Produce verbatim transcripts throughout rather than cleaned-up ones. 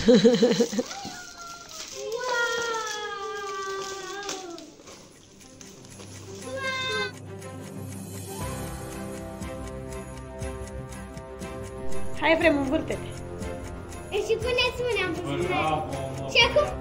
Hai, Efrem, învârte-te. Și puneți mâna în buzunar. Și acum...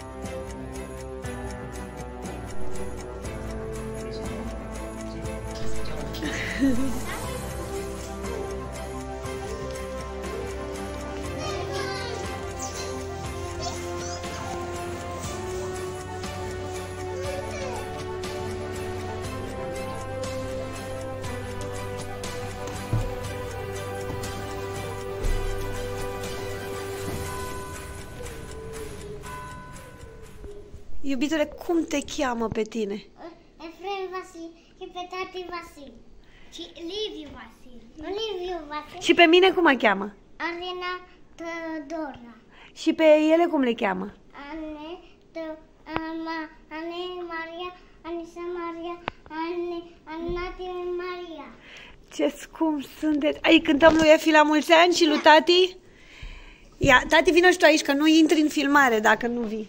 Iubitule, cum te cheamă pe tine? Efrem Vasil și pe tati Vasil. Și Liviu Vasil. Liviu Vasil. Și pe mine cum mă cheamă? Arena Teodora. Și pe ele cum le cheamă? Ane, Te, Ama, Ane Maria, Anisa Maria, Ane, Anati Maria. Ce scump sunteți! Ai, cântăm lui Efi la mulți ani și lui tati? Ia, tati, vină și tu aici, că nu intri în filmare dacă nu vii.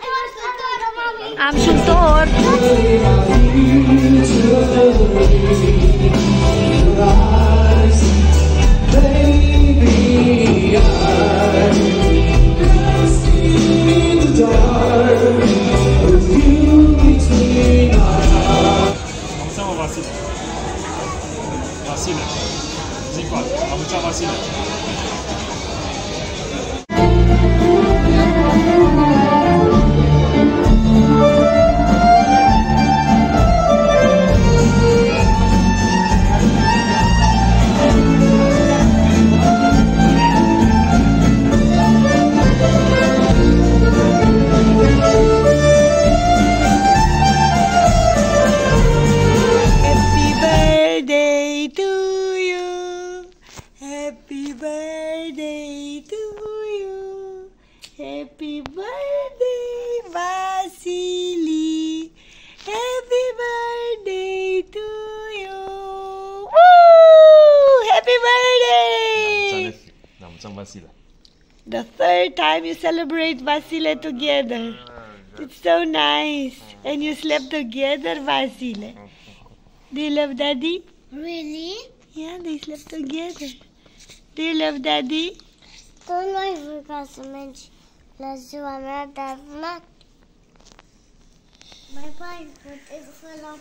Am și un tort! Am Vasile. Vasile. Zic cu altă. Am înțeles Vasile. Happy birthday, Vasili! Happy birthday to you! Woo! Happy birthday! Da, mulțumesc, Vasile. The third time you celebrate Vasile together. It's so nice. And you slept together, Vasile. Do you love Daddy? Really? Yeah, they slept together. Do you love Daddy? Tu nu ai vrut ca să mergi la ziua mea, dar nu. Bye bye, beautiful.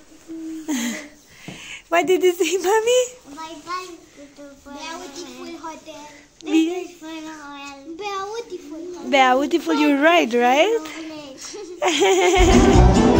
What did you say, Mommy? Bye bye, beautiful. Beautiful hotel. Be Beautiful hotel. Beautiful hotel. beautiful, you're right, right? Beautiful.